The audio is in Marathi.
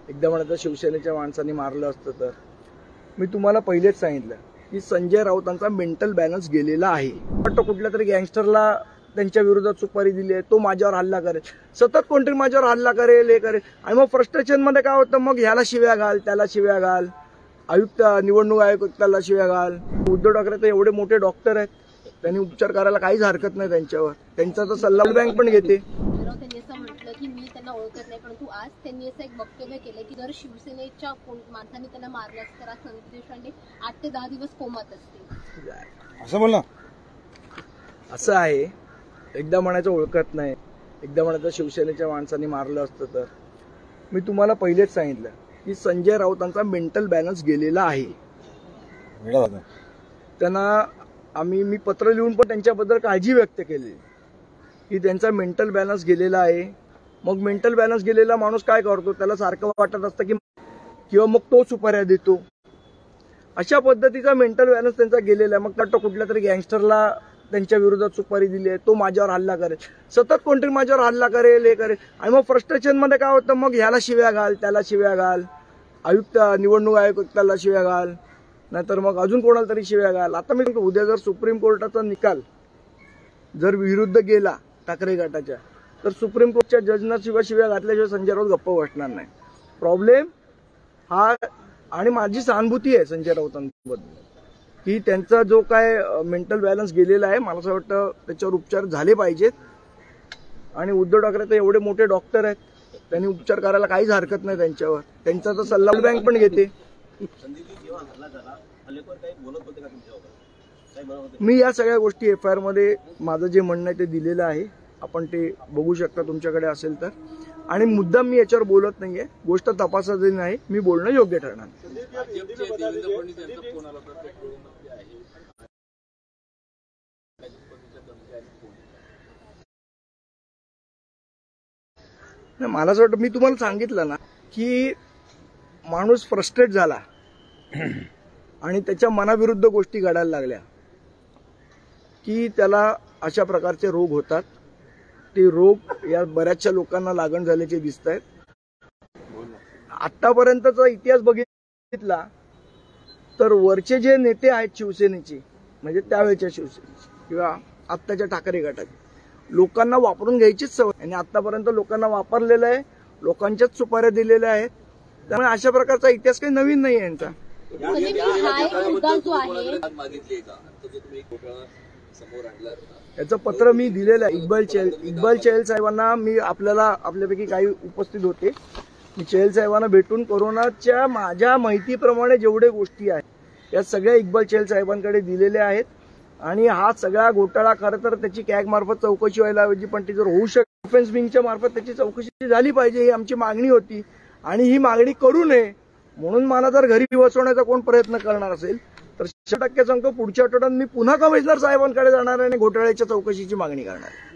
एकदा म्हणायचं शिवसेनेच्या माणसांनी मारलं असतं तर मी तुम्हाला पहिलेच सांगितलं की संजय राऊतांचा मेंटल बॅलन्स गेलेला आहे. वाटतं कुठल्या तरी गँगस्टरला त्यांच्या विरोधात सुपारी दिली आहे, तो माझ्यावर हल्ला करेल, सतत कोणतरी माझ्यावर हल्ला करेल, हे करेल. आणि मग फ्रस्ट्रेशन मध्ये काय होतं, मग ह्याला शिव्या घाल, त्याला शिव्या घाल, आयुक्त निवडणूक आयुक्ताला शिव्या घाल. उद्धव ठाकरे तर एवढे मोठे डॉक्टर आहेत, त्यांनी उपचार करायला काहीच हरकत नाही त्यांच्यावर. त्यांचा तर सल्ला बँक पण घेते. त्यांनी असं म्हटलं की मी त्यांना ओळखत नाही, परंतु आज त्यांनी असं एक वक्तव्य केलं की जर शिवसेनेच्या माणसांनी त्यांना मारलं असतं तर संजय देशपांडे 8 ते 10 दिवस कोमात असते असं बोलला. असं आहे, एकदा म्हणायचं ओळखत नाही, एकदा म्हणायचं शिवसेनेच्या माणसांनी मारलं असतं तर मी तुम्हाला पहिलेच सांगितलं की संजय राऊतांचा मेंटल बॅलन्स गेलेला आहे. त्यांना मी पत्र लिहून पण त्यांच्याबद्दल काळजी व्यक्त केली की त्यांचा मेंटल बॅलन्स गेलेला आहे. मग मेंटल बॅलन्स गेलेला माणूस काय करतो, त्याला सारखं वाटत असतं की किंवा मग तो सुपाऱ्या देतो. अशा पद्धतीचा मेंटल बॅलन्स त्यांचा गेलेला आहे. मग वाटतं कुठल्या तरी गँगस्टरला त्यांच्या विरोधात सुपारी दिली आहे, तो माझ्यावर हल्ला करेल, सतत कोणतरी माझ्यावर हल्ला करेल, हे करेल. आणि मग फ्रस्ट्रेशन मध्ये काय होतं, मग ह्याला शिव्या घाल, त्याला शिव्या घाल, आयुक्त निवडणूक आयुक्ताला शिव्या घाल, नाहीतर मग अजून कोणाला तरी शिव्या घाल. आता मी उद्या जर सुप्रीम कोर्टाचा निकाल जर विरुद्ध गेला ठाकरे गटाच्या, तर सुप्रीम कोर्टच्या जजना शिव्या घातल्याशिवाय संजय राऊत गप्प बसणार नाही. प्रॉब्लेम हा, आणि माझी सहानुभूती आहे संजय राऊतांबद्दल की त्यांचा जो काय मेंटल बॅलन्स गेलेला आहे, मला असं वाटतं त्याच्यावर उपचार झाले पाहिजेत. आणि उद्धव ठाकरे तर एवढे मोठे डॉक्टर आहेत, त्यांनी उपचार करायला काहीच हरकत नाही त्यांच्यावर. त्यांचा तर सल्ला बँक पण घेते. मी या सगळ्या गोष्टी FIR मध्ये माझं जे म्हणणं आहे ते दिलेलं आहे, आपण ते बघू शकता तुमच्याकडे असेल तर. आणि मुद्दाम मी याच्यावर बोलत नाहीये, गोष्ट तपासाची नाही, मी बोलणं योग्य ठरणार. मला असं वाटतं, मी तुम्हाला सांगितलं ना की माणूस फ्रस्ट्रेट झाला आणि त्याच्या मनाविरुद्ध गोष्टी घडायला लागल्या की त्याला अशा प्रकारचे रोग होतात. ते रोग या बऱ्याचशा लोकांना लागण झाल्याचे दिसत आहेत. आतापर्यंतचा इतिहास बघितला तर वरचे जे नेते आहेत शिवसेनेचे, म्हणजे त्यावेळेच्या शिवसेनेचे किंवा आत्ताच्या ठाकरे गटाचे, लोकांना वापरून घ्यायचीच सवय, आणि आतापर्यंत लोकांना वापरलेलं आहे, लोकांच्याच सुपाऱ्या दिलेल्या आहेत. त्यामुळे अशा प्रकारचा इतिहास काही नवीन नाही आहे यांचा. याचं पत्र मी दिलेलं आहे इक्बाल चहल साहेबांना. मी आपल्यापैकी काही उपस्थित होते, मी चहल साहेबांना भेटून कोरोनाच्या माझ्या माहितीप्रमाणे जेवढे गोष्टी आहेत या सगळ्या इक्बाल चहल साहेबांकडे दिलेल्या आहेत. आणि हा सगळा घोटाळा खरं तर त्याची कॅग मार्फत चौकशी व्हायला हवी, पण ती जर होऊ शकते डिफेन्स विंगच्या मार्फत त्याची चौकशी झाली पाहिजे, ही आमची मागणी होती. आणि ही मागणी करू नये म्हणून मला जर घरी बसवण्याचा कोण प्रयत्न करणार असेल तर 100% सांगतो, पुढच्या आठवड्यात मी पुन्हा कमिशनर साहेबांकडे जाणार आणि घोटाळ्याच्या चौकशीची मागणी करणार.